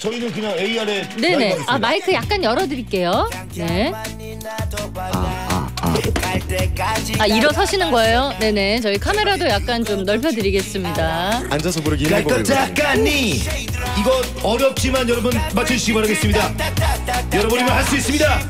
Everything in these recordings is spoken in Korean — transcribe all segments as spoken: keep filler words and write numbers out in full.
저희는 그냥 에이알에 네네. 아 마이크 약간 열어드릴게요. 네. 아, 아, 아. 아 일어서시는 거예요? 네네. 저희 카메라도 약간 좀 넓혀드리겠습니다. 앉아서 부르기 힘든 곡이거든요. 이거 어렵지만 여러분 맞춰주시기 바라겠습니다. 여러분이면 할 수 있습니다.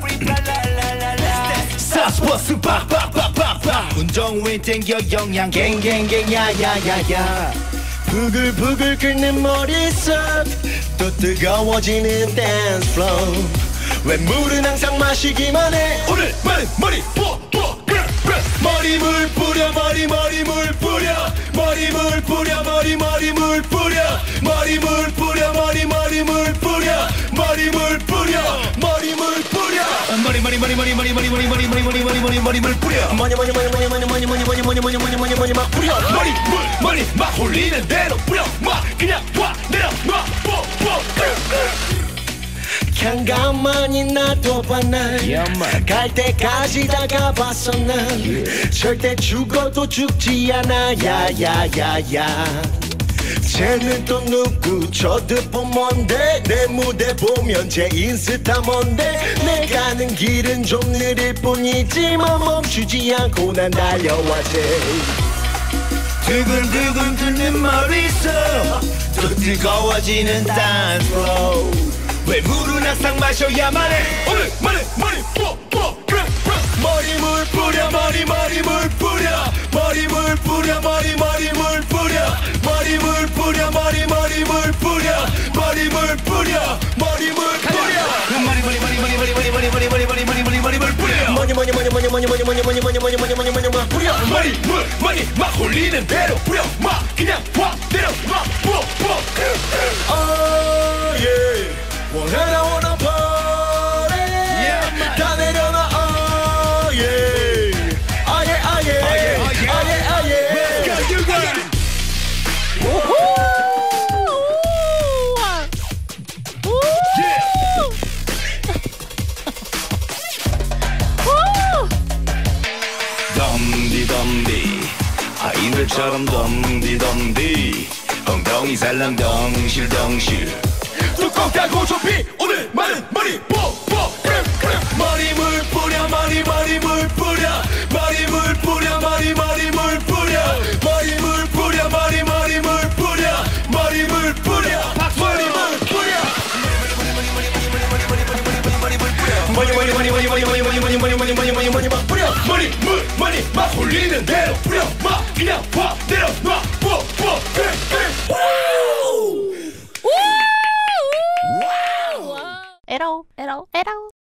사스버스 빡빡빡빡빡 운정회 땡겨 영양 갱갱갱 야야야야 부글부글 끓는 머릿속 또 뜨거워지는 댄스 플로우 왜 물은 항상 마시기만 해 오늘 말은 머리 뽀뽀 머리물 뿌려 머리 머리물 뿌려 머리물 뿌려 머리 머리물 뿌려 머리물 뿌려 머리 머리물 뿌려 머리물 뿌려 머리물 뿌려 머리 머리 머리 머리 머리 머리 머리 머리 머리 머리 머리 머리 머리물 뿌려 머리 머리 머리 머리 머리 머리 머리 머리 머리 머리 머리 머리 머리 막 뿌려 머리 물 머리 막 홀리는 대로 뿌려 막 그냥 와 내려 막 뽀뽀 그냥 가만히 놔둬봐 난갈 때까지 다 가봤어 난 절대 죽어도 죽지 않아 야야야야 쟤는 또 누구 저 듣보 뭔데 내 무대 보면 제 인스타 뭔데 내 가는 길은 좀 느릴 뿐이지만 멈추지 않고 난 달려와지 두근두근 끓는 머릿속 또 뜨거워지는 댄스 플로우 왜 물은 항상 마셔야만 해 오늘 머리 머리 뽀뽀 머리물 뿌려 머리 머리물 뿌려 머리물 뿌려 머리 머리물 뿌려 머리물 뿌려 머리 머리물 뿌려 머리물 뿌려 머리물 뿌려 머리 머리 머리 머리 머리 머리 머리 머리 머리 머리 머리 머리 머리물 뿌려 머리 머리 머리 머리 머리 머리 머리 머리 머리 머리 머리 머리 머리 막 뿌려 머리물 머리 막 홀리는 대로 뿌려 막 그냥 와 내려 막 뽀뽀 Oh yeah 원해라 원한 party 다 내려놔 oh yeah 아예 아예 아예 아예 Let's go you got it 덤디덤디 아이들처럼 덤디덤디 엉덩이 살랑 덩실덩실 뚜껑 따고 좁히 오늘 많은 머리 뽀뽀 머리물 뿌려 머리 머리물 뿌려 머리물 뿌려 머리 머리물 뿌려 머리물 뿌려 머리 머리물 뿌려 머리물 뿌려 머리물 뿌려 머리 머리 머리 머리 머리 머리 머리 머리 머리 머리 머리 머리 머리 막 뿌려 머리물 머리 막 홀리는 대로 뿌려 막 그냥 와 내려 놔 뽀뽀 에러 에러 에러